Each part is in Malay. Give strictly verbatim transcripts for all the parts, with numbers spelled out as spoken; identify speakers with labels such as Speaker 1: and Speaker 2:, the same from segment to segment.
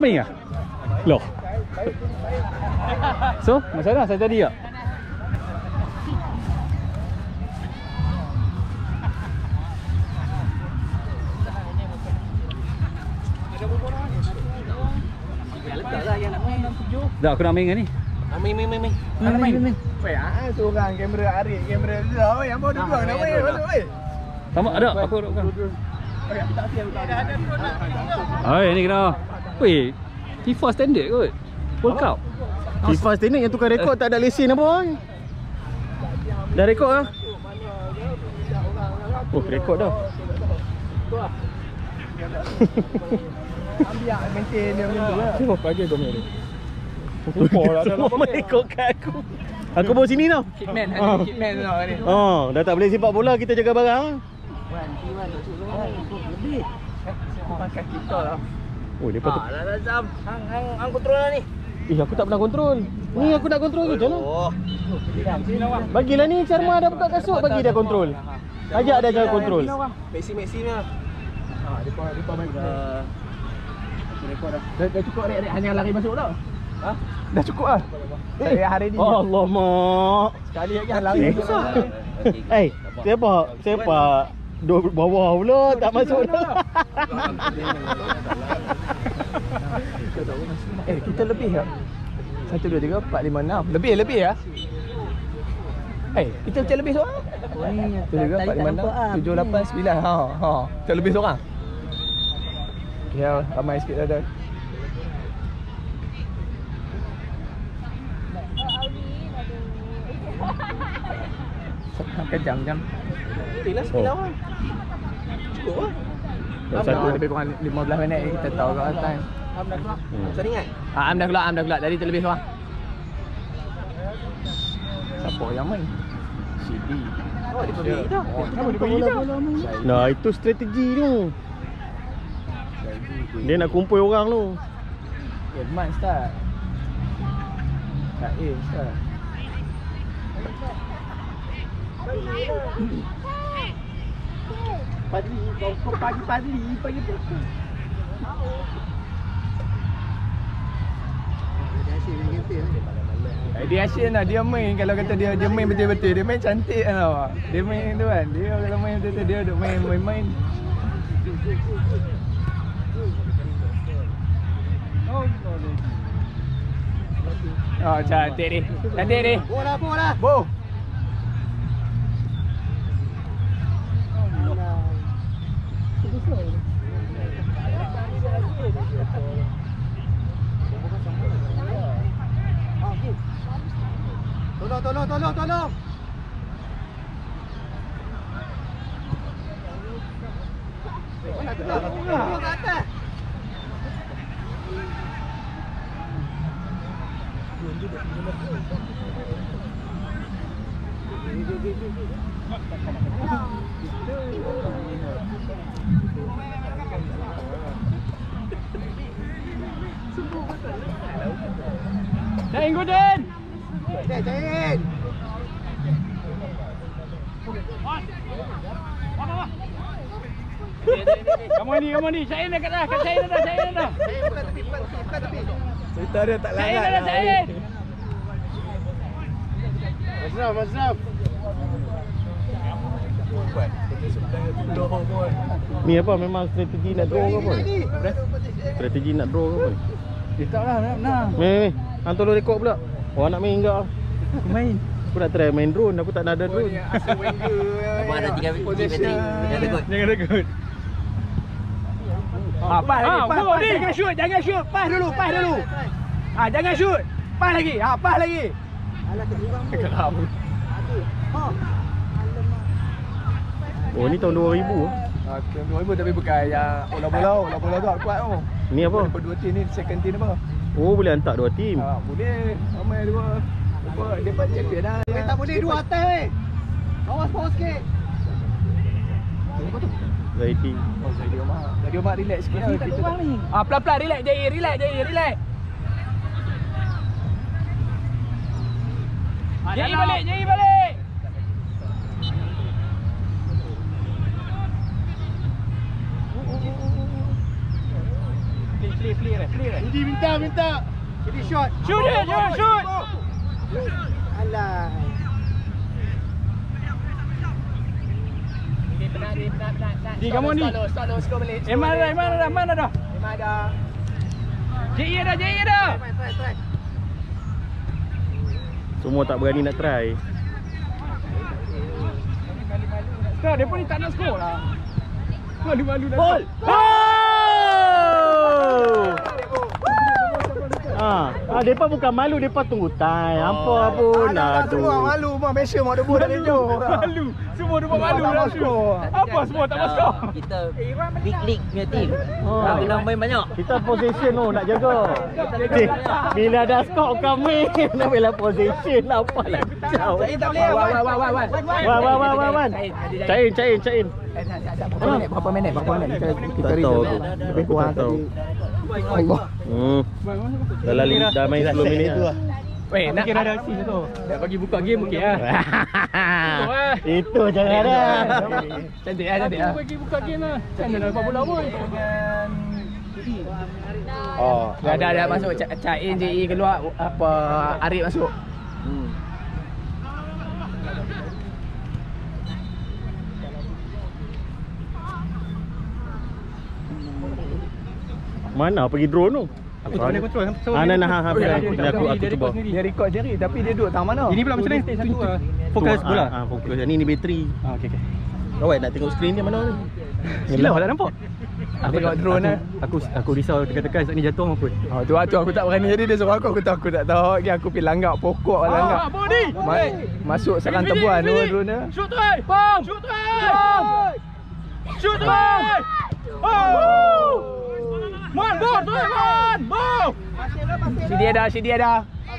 Speaker 1: Main ah? Loh. So, macam mana saya tadi tak? Dah aku nak main dengan ni.
Speaker 2: Ah, main main main main.
Speaker 1: Mana main? Main.
Speaker 3: Weh, ah seorang kamera Arik, kamera dia. Oi, apa dua nak main? Masuk weh.
Speaker 1: Sama ada aku ada bukan.
Speaker 3: Okey, aku tak siap. Ada ada drone nak.
Speaker 1: Hai, ni kena. Weh, FIFA standard kot. World Cup.
Speaker 2: FIFA standard yang tukar rekod tak ada lesen apa. Dah rekod ah. Oh, rekod dah.
Speaker 3: Ambil maintain dia macam tu lah.
Speaker 2: Siapa pagi kau main ni? Lupa lah dah lama rekod kat aku. Aku bawa sini tau.
Speaker 3: Kitman, ada kitman tau ni.
Speaker 2: Oh, dah tak boleh sepak bola, kita jaga barang.
Speaker 3: Wan, Wan tak suruh orang. Lebih. Makan kita lah.
Speaker 2: Oh, depa tu.
Speaker 3: Ah, dah dah jam. Hang hang hang kontrol lah ni.
Speaker 2: Eh, aku tak pernah kontrol. Ni aku nak kontrol ke macam mana?
Speaker 3: Oh.
Speaker 2: Bagilah ni Charma dah buka kasut, bagi dia kontrol. Ajak dia jangan kontrol.
Speaker 3: Messi-Messi ni lah. Ha, depa depa main dah. Rekod dah. Dah, dah cukup Rek, hanya lari masuk dah. Ha? Dah cukup ah. Eh, hari ni.
Speaker 2: Allah mak.
Speaker 3: Sekali lagi lari.
Speaker 2: Eh, siapa? Siapa? Dua bawah pula tak masuk dah.
Speaker 3: Eh, kita lebih tak? Satu, dua, tiga, empat, lima, enam. Lebih, lebih ya? Eh, kita macam lebih seorang. Satu, dua, tiga, empat, lima, enam, tujuh, lapan, sembilan. Ha, ha. Kita lebih seorang. Ya, ramai sikit dah dah. Kejam jam. Inilah sembilan orang. Cukup lah. Satu lebih kurang lima belas minit kita tahu kat time. Am dah keluar. Macam ni kan? Ah, Am dah keluar, Am dah keluar. Tadi terlebih seorang. Siapa yang main? C D. Oh, dia pergi dah. Kenapa dia pergi dah?
Speaker 2: Nah, itu strategi tu. Dia nak kumpul orang tu.
Speaker 3: Advance tak? Tak aim tak? Padli, kau pagi Padli, pagi pagi. Dia asyik lah, dia main kalau kata dia dia main betul-betul, dia main cantik tau. Dia main tu kan, dia kalau main betul-betul dia duk main main-main. Oh, cantik ni. Cantik ni. Bola bola. Bo. Tolong, tolong, tolong, tolong. Mana tu? Tolong ke atas. Jain Gordon. Jain, jain.
Speaker 1: Kamu ni, kamu ni. Syain dah kat dah, kat Syain dah, Syain dah.
Speaker 3: Syain bukan tepi, bukan tepi, bukan tepi.
Speaker 2: Cerita dia tak larat.
Speaker 1: Syain dah, Syain.
Speaker 2: Masraf, Masraf. Ni apa memang strategi nak draw ke apa? Strategi nak draw ke apa?
Speaker 3: Eh tak lah, nak nak.
Speaker 2: Meh, hang tolong rekod pula. Orang nak main enggak?
Speaker 3: Aku main.
Speaker 2: Aku nak try main drone, aku tak nak ada drone.
Speaker 3: Asal Wenger.
Speaker 4: Abang ada tiga bateri. Jangan takut.
Speaker 1: Jangan takut.
Speaker 3: Ah, pas lagi,
Speaker 1: Ah,
Speaker 3: pas,
Speaker 1: go,
Speaker 3: pas.
Speaker 1: ni.
Speaker 3: Jangan shoot, jangan shoot. Pas dulu, pas dulu. Ah, jangan shoot. Pas lagi. Ah, pas lagi. Alah terkurang tu. Keram. Ha.
Speaker 2: Oh, ni tahun dua ribu.
Speaker 3: Ah, tahun dua ribu tapi bukan yang bola-bola, bola-bola tu kuat tu.
Speaker 2: Ni apa?
Speaker 3: Daripada dua team ni, second team apa?
Speaker 2: Oh, boleh hantar dua tim.
Speaker 3: Ah, boleh. Ramai dua. Apa? Dia pun champion dah. Eh, tak boleh dua atas weh. Awas bawah sikit. Apa tu?
Speaker 2: Zaidi.
Speaker 3: Oh, Zaidi Omar. Zaidi Omar relax sikit lah. Kita tak ni. Ah, pelan-pelan relax. Jai, relax, Jai, relax. Jai balik, Jai balik. Play, play, play, play.
Speaker 2: Budi minta, minta. Jadi shot.
Speaker 3: Shoot dia, shoot, shoot.
Speaker 2: Alah.
Speaker 3: Dia penat, dia penat, penat, penat.
Speaker 1: Di, come on, Di.
Speaker 3: Start, start, start, balik.
Speaker 1: Eh, mana dah, mana dah, mana dah?
Speaker 3: Memang dah.
Speaker 1: J E dah, J E dah.
Speaker 2: Semua tak berani nak try.
Speaker 1: Sekarang dia pun ni tak nak skor lah. Malu-malu dah.
Speaker 2: Ball. Oh! Ah, ah depa bukan malu, depa tunggu time. Apa pun nak tu.
Speaker 3: Semua malu, mau biasa mau debut dah lejo.
Speaker 1: Malu. Semua dia buat malu dah. Apa semua tak masuk?
Speaker 4: Kita big league punya team.
Speaker 2: Oh.
Speaker 4: Ah, kena main banyak.
Speaker 2: Kita position tu nak jaga. Eh, bila ada skor kami nak bela position apa lah kacau.
Speaker 3: Saya tak boleh. Wan, wan, wan, wan.
Speaker 2: Wah wah wah wah wan. Cain cain cain.
Speaker 3: Berapa minit? Berapa minit? Berapa minit? Kita kita
Speaker 2: Tak tahu aku.
Speaker 3: lebih kurang
Speaker 2: Tak tahu.
Speaker 3: tadi. Allah.
Speaker 2: Hmm. Dah lima dah main sepuluh minit lah.
Speaker 1: Weh, nak kira ada sis tu. Dah bagi buka game okey ah.
Speaker 2: Itu jangan ada.
Speaker 3: Cantik ah, cantik ah.
Speaker 1: Bagi buka game lah. Macam mana dapat bola pun.
Speaker 2: Oh,
Speaker 3: Dah ada ada masuk Cak In, J E keluar, apa Arif masuk.
Speaker 2: Hmm. Mana pergi drone tu?
Speaker 1: Aku tak boleh control.
Speaker 2: Ah, nah, nah, ha, ha,
Speaker 1: Boleh,
Speaker 2: aku,
Speaker 1: dia
Speaker 2: aku, aku
Speaker 1: dia
Speaker 2: cuba.
Speaker 1: record sendiri.
Speaker 3: Dia record sendiri tapi dia duduk tang mana?
Speaker 1: Ini pula macam mana?
Speaker 3: Satu ah.
Speaker 1: Fokus
Speaker 2: Tu,
Speaker 1: bola.
Speaker 2: Ah, ah, fokus. Ni ni bateri.
Speaker 1: Ah, okey okey.
Speaker 2: Kau nak tengok skrin dia mana ni?
Speaker 1: Silau tak nampak.
Speaker 3: Aku tengok drone eh.
Speaker 1: Aku aku risau tekan-tekan saat ni jatuh apa.
Speaker 3: Oh tu tu aku tak berani jadi dia suruh aku aku tak aku tak tahu lagi aku pergi langgak pokok langgak.
Speaker 1: Ah, body.
Speaker 3: Ma- masuk serang tebuan tu drone dia.
Speaker 1: Shoot tu ai. Bom. Shoot tu ai. Bom. Shoot tu ai. Oh. Man, bom tu ai, man. Bom.
Speaker 3: Si dia dah, si dia dah.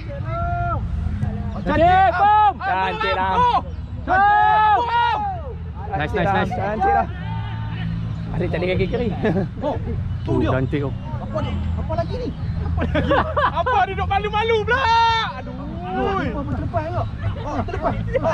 Speaker 1: Cantik, bom.
Speaker 3: Cantik lah.
Speaker 1: Bom. Nice, nice, nice.
Speaker 3: Cantik lah. Asyik tak ada kaki kiri.
Speaker 1: Oh, tu dia. Cantik tu.
Speaker 2: Apa ni? Apa lagi ni?
Speaker 1: Apa dia duk malu-malu pula? Aduh.
Speaker 2: Apa terlepas ke? Oh, terlepas.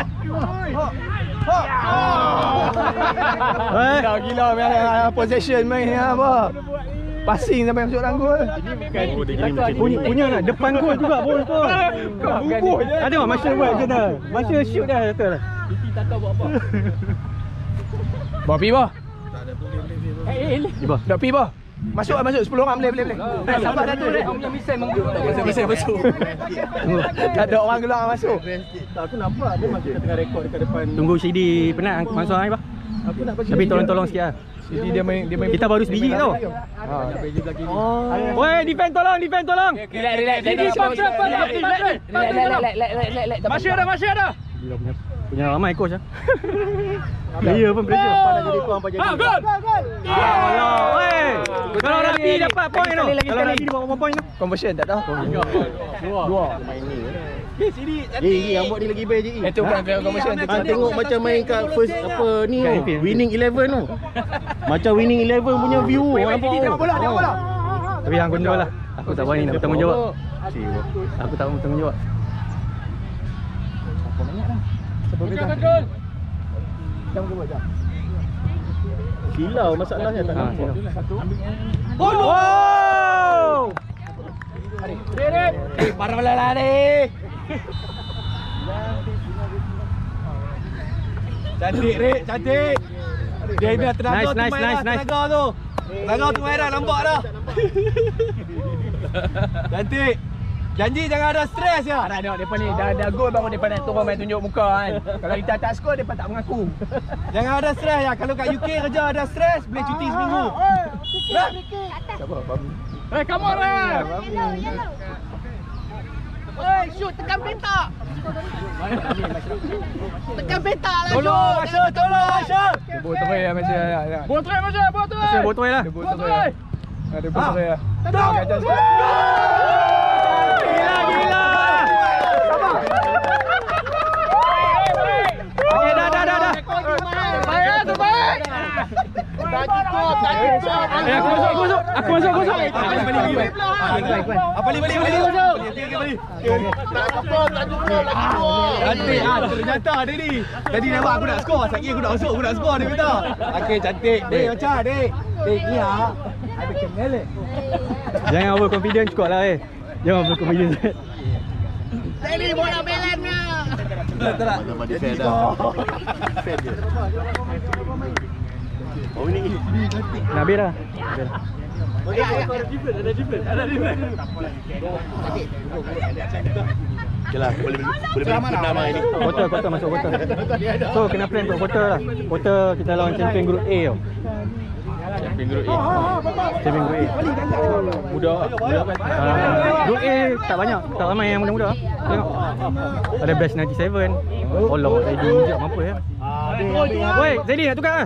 Speaker 3: Eh, dah gila main possession main ni apa? Passing sampai masuk dalam gol.
Speaker 2: Oh, dia gini macam
Speaker 1: Punya, punya nak depan gol juga bol tu.
Speaker 3: Bubuh je.
Speaker 1: Ada tengok Marshall buat macam tu. Marshall shoot dah kata dah.
Speaker 4: Tak tahu buat apa.
Speaker 3: Bawa pi bah.
Speaker 1: Eh, eh. Iba.
Speaker 3: Dak pi bah. Masuk ah masuk sepuluh orang boleh boleh boleh.
Speaker 1: Sabar dah tu dah. Punya misal menggut.
Speaker 3: Bisa masuk. Tak ada orang keluar masuk.
Speaker 2: Tak, aku nampak dia masih tengah rekod dekat depan.
Speaker 1: Tunggu C D penat masuk ai bah.
Speaker 2: Aku nak bagi.
Speaker 1: Tapi tolong-tolong sikit ah.
Speaker 3: Jadi dia main dia main.
Speaker 1: Kita baru sebiji tau.
Speaker 3: Ha.
Speaker 2: Oh.
Speaker 1: Woi, defend tolong, defend tolong.
Speaker 3: Relax relax.
Speaker 1: Jadi cepat cepat.
Speaker 3: Relax relax relax relax.
Speaker 1: Masih ada, masih ada. Gila punya punya ramai coach ah.
Speaker 2: Player pun pressure. Apa dah jadi kau apa jadi?
Speaker 1: Ah, gol. Allah, woi. Kalau Rafi dapat point tu.
Speaker 3: Lagi,
Speaker 1: Kalau
Speaker 3: lagi.
Speaker 1: Rafi dapat point tu.
Speaker 3: Conversion tak tahu.
Speaker 2: Dua. Dua. Main ni. Eh, eh, yang buat ni lagi baik je.
Speaker 3: Itu bukan conversion.
Speaker 2: Ah, tengok macam main kat first apa ni tu, winning eleven tu. Macam winning eleven punya view. Nampak.
Speaker 3: Tengok bola, tengok bola.
Speaker 1: Tapi hang gondol lah. Aku tak berani nak bertanggungjawab. Aku tak mau bertanggungjawab.
Speaker 3: Betul betul.
Speaker 2: Silau masalahnya tak
Speaker 1: Ha,
Speaker 2: nampak.
Speaker 1: Oh! Wow!
Speaker 3: Eh, parah bola lah ni.
Speaker 5: Cantik, Rik, cantik. Dia ni tenaga
Speaker 1: Nice,
Speaker 5: tu
Speaker 1: nice,
Speaker 5: main
Speaker 1: nice,
Speaker 5: dah,
Speaker 1: nice.
Speaker 5: tenaga tu. Tenaga tu main dah, nampak dah. Cantik. Janji jangan ada stres ya.
Speaker 3: Ada tengok depa ni dah dah gol baru depa nak turun main tunjuk muka kan. Kalau kita tak skor depa tak mengaku.
Speaker 5: Jangan ada stres ya. Kalau kat U K kerja ada stres, boleh cuti seminggu.
Speaker 3: Siapa? Bami.
Speaker 1: Eh, come on lah.
Speaker 6: Oi, shoot tekan petak. Tekan petak lah.
Speaker 5: Tolong Masya, tolong Masya.
Speaker 3: Debut terus ya macam ya.
Speaker 1: Botol macam botol. Macam botol lah.
Speaker 3: Debut terus ya. Ada debut terus ya.
Speaker 1: Gila gila. Okey dah dah dah dah.
Speaker 6: Baik tu baik.
Speaker 5: Tak cukup, tak cukup.
Speaker 1: Eh, aku masuk, aku masuk. Aku masuk, aku masuk.
Speaker 5: Balik, balik, balik. Ah, balik, balik, balik. Balik, balik.
Speaker 2: Tak cukup, tak cukup, tak cukup.
Speaker 5: Cantik ah, ternyata dia ni. Tadi nampak aku nak skor, sekali aku nak masuk, aku nak skor dia kata. Okey, cantik. Dek, macam dek. Dek ni ah.
Speaker 2: Jangan over confident cukup lah eh. Jangan over confident.
Speaker 6: Ini bola belennya.
Speaker 5: Nama dia fair dah. Fair je. Oh ini ini cantik.
Speaker 2: Nabil dah.
Speaker 5: Okey, ada different, ada different, ada different. Okeylah, boleh boleh beri nama ini.
Speaker 2: Quarter, quarter masuk quarter. So kena plan untuk quarter lah. Quarter kita lawan champion group A tau.
Speaker 5: Champion group A.
Speaker 2: Champion group A.
Speaker 5: Muda, muda kan?
Speaker 2: Uh, group A tak banyak, tak ramai yang muda-muda. Tengok. Ada Best sembilan tujuh. Allah, saya injak mampu ya. Woi, Zaidi nak tukar ah.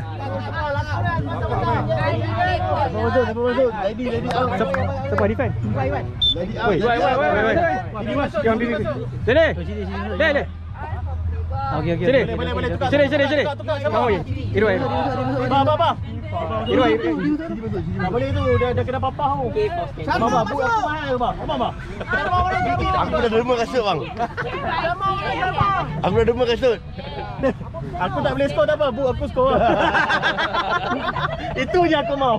Speaker 5: Masuk, masuk. Ready, ready.
Speaker 2: Siapa defend? Woi, woi, woi, woi, woi. Jangan bibi. Sini. Deh, deh. Okey, okey. Sini. Sini, sini, sini. Kau ni. Irwai.
Speaker 5: Ba, ba, ba.
Speaker 2: Irwai.
Speaker 5: Tak boleh tu, dah dah kena papah tu. Ba, ba, bu aku mahal ba. Apa ba? Aku dah derma kasut bang. Aku dah derma kasut. Aku tak boleh skor tak apa, bu aku skor. Itu je aku mau.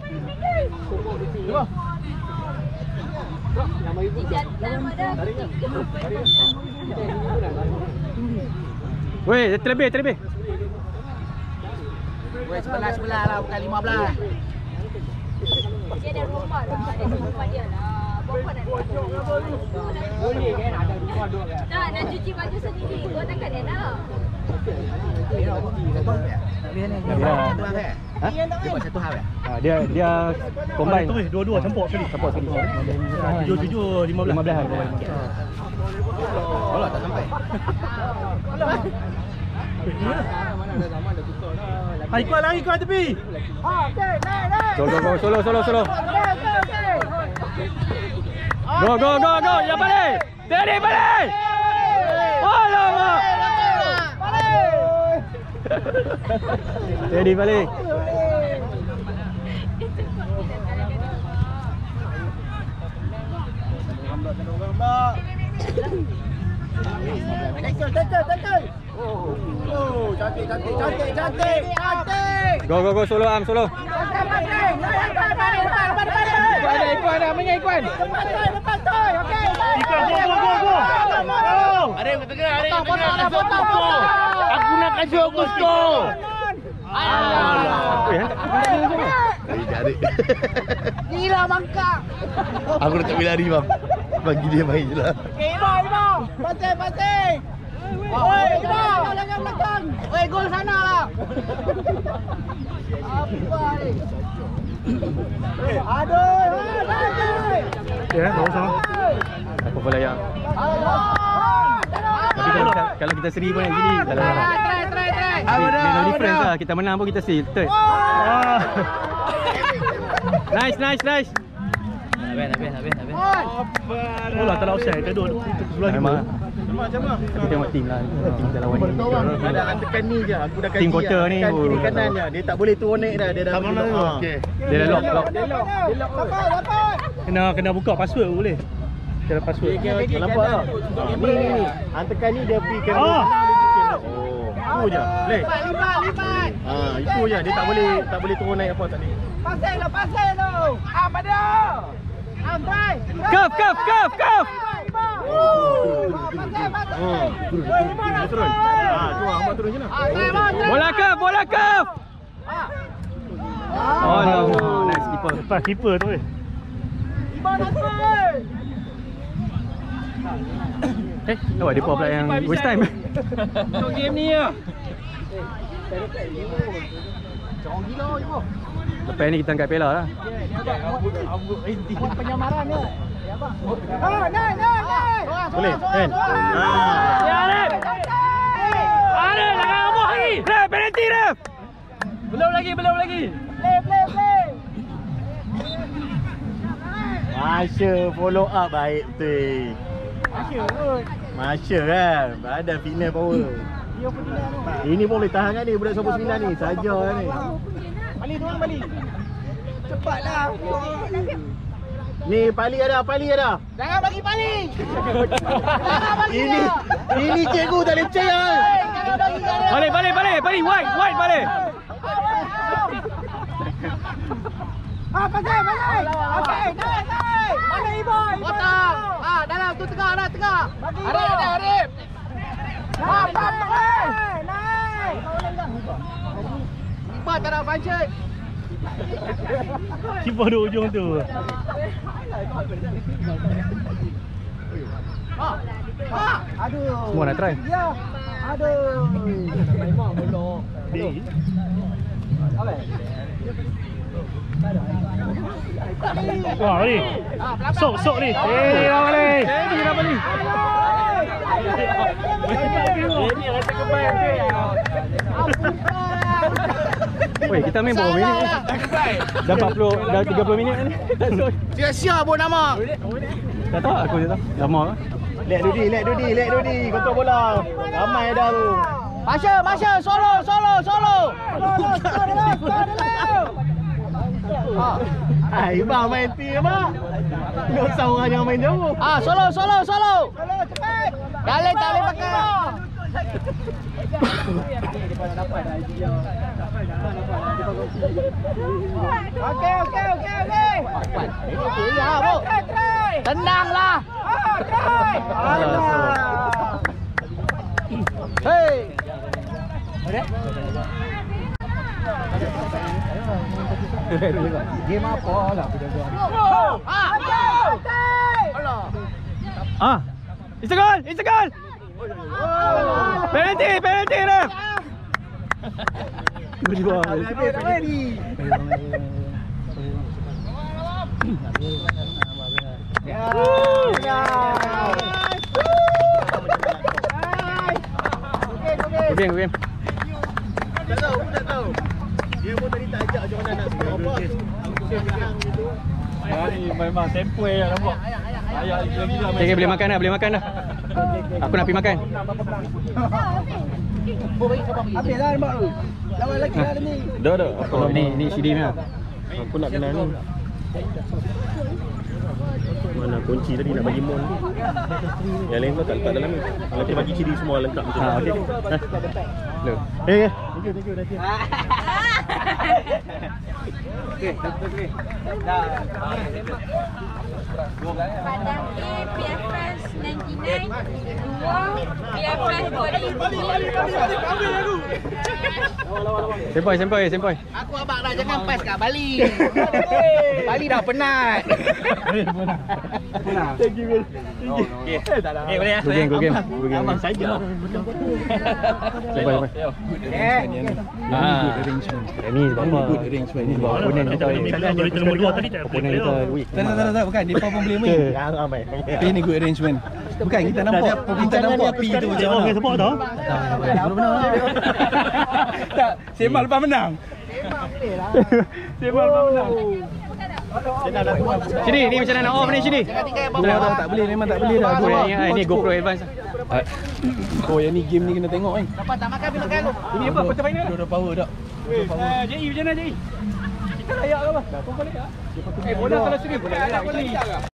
Speaker 2: Woi, terlebih, terlebih.
Speaker 6: Weh, sebelah-sebelah lah, bukan lima belas.
Speaker 7: Dia ada rumah, rumah dia, rumah dia lah. Bapak nak boleh kan, ada rumah dua kan. Nak, nak cuci baju sendiri, gua takkan dia nak.
Speaker 2: Ha?
Speaker 6: Dia buat satu hal ya?
Speaker 2: Ah, dia dia combine.
Speaker 5: Tu dua-dua campur sekali.
Speaker 2: Campur sekali.
Speaker 5: tujuh tujuh lima belas.
Speaker 2: lima belas.
Speaker 6: Kalau tak sampai.
Speaker 5: Hai, kau lari kau tepi.
Speaker 2: Go go go solo solo solo. Go go go go, ya balik. Dari balik. Alamak. Jadi balik.
Speaker 6: Tackle, tackle, tackle. Oh, cantik, cantik, cantik, cantik, cantik.
Speaker 2: Go go go solo am solo.
Speaker 6: Ikuan ada, ikuan ada, mengai ikuan. Lepas toy, lepas toy. Okey.
Speaker 5: Ikut go go go go. Ada yang tengah, ada yang tengah kasut aku skor. Aku nak kasut aku skor.
Speaker 2: Apa ya?
Speaker 5: Jadi.
Speaker 6: Gila bangkak.
Speaker 5: Aku nak tak boleh lari bang. Bagi dia main je lah.
Speaker 6: Okey, Ibau, Ibau. Pasing, pasing. Oi, Ibau. Jangan belakang. Oi, gol sana lah. Apa ni? Aduh, aduh.
Speaker 2: Ya, bagus sama. Apa pula ya? Tapi kalau kita, kalau kita seri pun yang gini, kalau
Speaker 6: Try, try, try.
Speaker 2: no difference lah. Kita menang pun kita still third. Ah. Nice, nice, nice.
Speaker 4: Habis, habis, habis, habis.
Speaker 5: Oh lah, tak nak offside. Kedua sebelah kita.
Speaker 2: Memang. Kita tengok tim lah. Tim kita lawan ni.
Speaker 5: Ada tekan ni je. Aku dah
Speaker 2: Tim quarter ni.
Speaker 5: Tekan kiri
Speaker 2: oh,
Speaker 5: kanan je. Dia tak boleh turun dah. Dia dah sama lock. mana? Okey.
Speaker 2: Dia dah lock, lock.
Speaker 6: Dia lock. Dia lock. Dapat, dapat.
Speaker 5: Kena kena buka password boleh. Kena password.
Speaker 6: okey,
Speaker 5: Nampak tak? Ni ni ni. Hantarkan ni dia pergi kamera. Oh. Itu je. Boleh.
Speaker 6: Lipat, lipat, lipat.
Speaker 5: Ha, itu je. Dia tak boleh tak boleh turun naik apa tadi.
Speaker 6: Pasang tu, pasang tu. Ah, pada. Ah, try.
Speaker 2: Kaf, kaf, kaf, kaf.
Speaker 6: Pasang, pasang.
Speaker 5: Oh. Dia turun. Ha, tu hamba turun je lah.
Speaker 6: Ah, try, bang, try.
Speaker 2: Bola kaf, bola kaf.
Speaker 6: Ah.
Speaker 2: Oh no, nice keeper.
Speaker 5: Lepas keeper tu eh.
Speaker 6: Ibau nak try.
Speaker 2: Eh, awak depa pula yang waste time.
Speaker 1: Untuk game ni ya.
Speaker 6: Jangan gila je bro.
Speaker 2: Lepas ni kita angkat Pela lah.
Speaker 6: Buat penyamaran ni. Ah, naik, naik, naik.
Speaker 5: Boleh, kan? Ha.
Speaker 1: Ya Arif. Arif jangan ngomong lagi.
Speaker 2: Ref, penalty ref.
Speaker 1: Belum lagi, belum lagi.
Speaker 6: Play, play, play.
Speaker 5: Masya follow up baik betul.
Speaker 6: Masya kot.
Speaker 5: Masya kan. Ada fitness power.
Speaker 6: Dia pun dia tu.
Speaker 5: Ini pun boleh tahan kan ni budak sembilan puluh sembilan ni. Saja ni.
Speaker 6: Balik tu, balik. Cepatlah.
Speaker 5: Ni Pali ada, Pali ada.
Speaker 6: Jangan bagi paling. Jangan bagi
Speaker 5: Ini
Speaker 6: dia.
Speaker 5: ini cikgu tak boleh percaya.
Speaker 6: Jangan bagi dia.
Speaker 2: Balik, balik, balik, balik. Wide, wide balik.
Speaker 6: Ah, pasai, pasai. Okey, naik, naik. Mana Ibo?
Speaker 5: Potong. Ah, dalam tu tengah dah tengah.
Speaker 6: Arif, Arif, Arif. Ah, pasai. Naik.
Speaker 5: Empat tak nak pancing.
Speaker 1: Kipas di ujung tu.
Speaker 5: Ah. Ah.
Speaker 6: Aduh.
Speaker 2: Semua nak try.
Speaker 6: Ya. Aduh. Memang belok.
Speaker 1: Wah, ni. Sok, sok ni. Eh, apa ni?
Speaker 2: Jadi apa ni?
Speaker 1: Ini rasa kebal tu.
Speaker 2: Weh, kita main berapa minit ni? Dah empat puluh, dah tiga puluh minit ni.
Speaker 5: Sia-sia pun nama.
Speaker 2: Tak tahu aku je tahu. Lama kan?
Speaker 5: Lek Dudi, lek Dudi, lek Dudi. Kontrol bola. Ramai dah tu.
Speaker 6: Masya, Masya, solo, solo, solo. Solo, solo, solo.
Speaker 5: Hai, bang main team mak. Nak usah orang yang main jauh.
Speaker 6: Ah, solo, solo, solo. Solo, cepat. Dalej tak boleh pakai. Okey, okey, okey, okey.
Speaker 5: Ya, bu.
Speaker 6: Tenanglah. Ah, try. Alah. Hey. Game apa lah kita buat.
Speaker 5: Ah.
Speaker 6: Allah.
Speaker 2: Ah. It's a goal! It's a goal! Penalty! Penalty, ref! Dua.
Speaker 6: Ready.
Speaker 2: Gugim, gugim.
Speaker 5: Tak tahu, aku tak tahu. Dia pun tadi tak ajak macam mana nak score apa.
Speaker 1: Ah, ni memang tempoh yang nampak. Ayah lagi lah.
Speaker 2: Okay, okay, boleh makan dah, boleh makan dah. Aku nak pergi makan.
Speaker 6: Habis lah nampak tu. Lawan lagi lah ni.
Speaker 1: Dah, dah.
Speaker 2: Oh, ni ni C D ni.
Speaker 1: Aku nak kena ni. Mana kunci tadi nak bagi mon. Yang lain tu tak letak dalam ni. Nanti bagi C D semua lengkap macam
Speaker 2: Ha,
Speaker 1: tu.
Speaker 2: okey. Look.
Speaker 1: Eh, eh.
Speaker 7: Padang A, P F S sembilan puluh sembilan, dua, P F S dua.
Speaker 2: Sempoi, sempoi, sempoi.
Speaker 6: Aku abang dah jangan pas kat Bali. Bali dah penat.
Speaker 1: Thank you. Okey. Eh, boleh ya?
Speaker 2: Gugim, gugim. Gugim.
Speaker 1: Abang saja.
Speaker 2: Sempoi, sempoi.
Speaker 6: Eh.
Speaker 2: Ah. Ni sebab apa?
Speaker 3: Good arrangement.
Speaker 2: Ni sebab oponen kita.
Speaker 1: Boleh terima dua tadi tak?
Speaker 2: Oponen kita weak.
Speaker 3: Tak, tak, tak, tak, bukan. Dia pun boleh main.
Speaker 5: Yang ramai.
Speaker 3: Tapi ni good arrangement. Bukan, kita nampak. Kita nampak P tu macam mana.
Speaker 1: Okey, sebab dah.
Speaker 2: Belum benar.
Speaker 3: Tak, Semal lepas menang.
Speaker 2: Semal lepas menang. Sini, ni macam mana nak off ni sini?
Speaker 3: Tak, tak, tak boleh. Memang tak boleh dah.
Speaker 2: Oh, yang ni, ni GoPro Advance.
Speaker 3: Oh, yang ni game ni kena tengok ni.
Speaker 6: Dapat tak makan bila kan lu.
Speaker 2: Ini apa? Quarter final?
Speaker 3: Dia dah power tak?
Speaker 2: J I macam mana J I? Kita layak ke apa? Eh, bola kalau sini, bola layak ni.